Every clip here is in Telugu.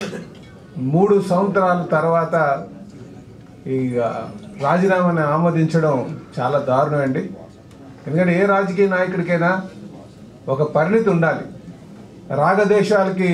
3 సంవత్సరాల తర్వాత ఈ రాజీనామాని ఆమోదించడం చాలా దారుణం అండి. ఎందుకంటే ఏ రాజకీయ నాయకుడికైనా ఒక పరిణితి ఉండాలి. రాగదేశాలకి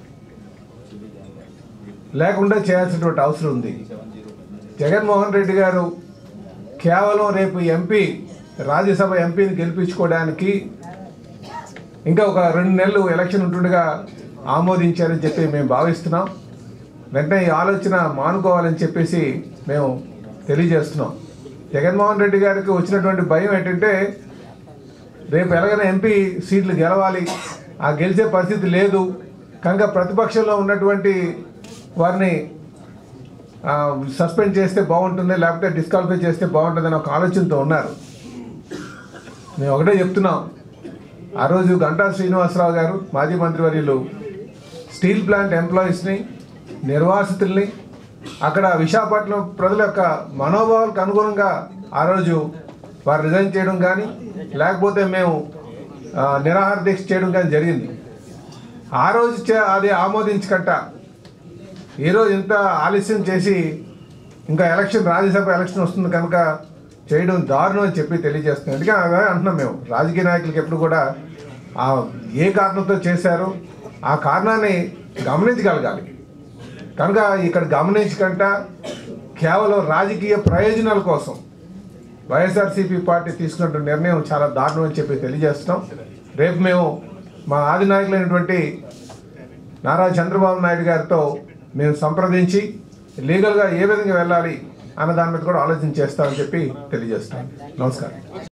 లేకుండా చేయాల్సినటువంటి అవసరం ఉంది. జగన్మోహన్ రెడ్డి గారు కేవలం రేపు ఎంపీ రాజ్యసభ ఎంపీని గెలిపించుకోవడానికి ఇంకా ఒక 2 నెలలు ఎలక్షన్ ఉంటుండగా ఆమోదించారని చెప్పి మేము భావిస్తున్నాం. వెంటనే ఈ ఆలోచన మానుకోవాలని చెప్పేసి మేము తెలియజేస్తున్నాం. జగన్మోహన్ రెడ్డి గారికి వచ్చినటువంటి భయం ఏంటంటే రేపు ఎలాగైనా ఎంపీ సీట్లు గెలవాలి, ఆ గెలిచే పరిస్థితి లేదు కనుక ప్రతిపక్షంలో ఉన్నటువంటి వారిని సస్పెండ్ చేస్తే బాగుంటుంది, లేకపోతే డిస్క్వాలిఫై చేస్తే బాగుంటుంది అని ఒక ఆలోచనతో ఉన్నారు. మేము ఒకటే చెప్తున్నాం, ఆ రోజు గంటా శ్రీనివాసరావు గారు మాజీ మంత్రివర్యులు స్టీల్ ప్లాంట్ ఎంప్లాయీస్ని, నిర్వాసితుల్ని, అక్కడ విశాఖపట్నం ప్రజల యొక్క మనోభావాలకు అనుగుణంగా ఆ రోజు వారు రిజైన్ చేయడం కానీ లేకపోతే మేము నిరాహార దీక్ష చేయడం కానీ జరిగింది. ఆ రోజు అది ఆమోదించకట ఈరోజు ఇంత ఆలస్యం చేసి ఇంకా ఎలక్షన్ రాజ్యసభ ఎలక్షన్ వస్తుంది కనుక చేయడం దారుణం అని చెప్పి తెలియజేస్తున్నాం. అందుకే అదే అంటున్నాం, మేము రాజకీయ నాయకులకి ఎప్పుడు కూడా ఏ కారణంతో చేశారో ఆ కారణాన్ని గమనించగలగాలి. కనుక ఇక్కడ గమనించకంట కేవలం రాజకీయ ప్రయోజనాల కోసం వైఎస్ఆర్సీపీ పార్టీ తీసుకున్న నిర్ణయం చాలా దారుణం అని చెప్పి తెలియజేస్తున్నాం. రేపు మేము మా ఆది నాయకులైనటువంటి నారా చంద్రబాబు నాయుడు గారితో మేము సంప్రదించి లీగల్గా ఏ విధంగా వెళ్ళాలి అన్న దాని మీద కూడా ఆలోచన చేస్తామని చెప్పి తెలియజేస్తాం. నమస్కారం.